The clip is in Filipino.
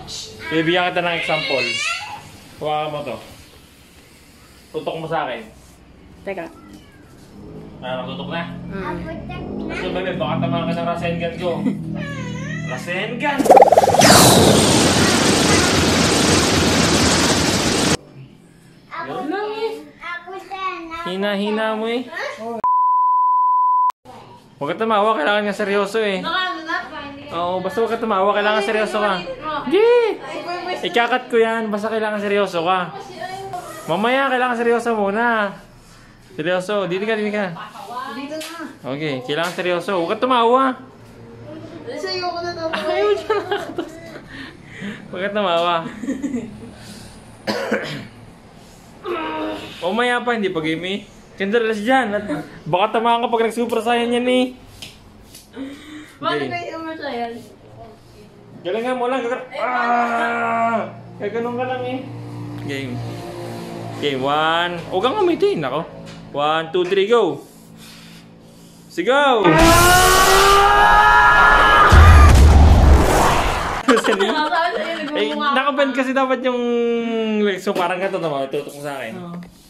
Bibigyan kita ng example. Hawakan mo to. Tutok mo sa akin. Teka. Tutok na? Kasi bebe, baka tamaan ka ng Rasengan ko. Rasengan! Yun lang eh. Hina-hina mo eh. Huwag ka tumawa, kailangan niya seryoso eh. Oo, basta huwag ka tumawa, kailangan seryoso ka. Gee! Ikakat ko yan, basta kailangan seryoso ka. Mamaya, kailangan seryoso muna. Seryoso, dito ka. Dito na. Okay, kailangan seryoso. Huwag ka tumawa. Sa'yo ko na to. Ayaw dyan nakatos. Huwag ka tumawa. Mamaya pa, hindi pa game eh. Kandalas dyan. At baka tamaan ka pag nag-super saiyan yan eh. Bakit kayo masaya? Galingan mo lang. Gaganon ka lang eh. Game. Okay, 1. Huwag kang umitin. Ako. 1, 2, 3, go! Sigaw! Eh, nakaband kasi dapat yung... So parang ganito naman. Tutok mo sa akin.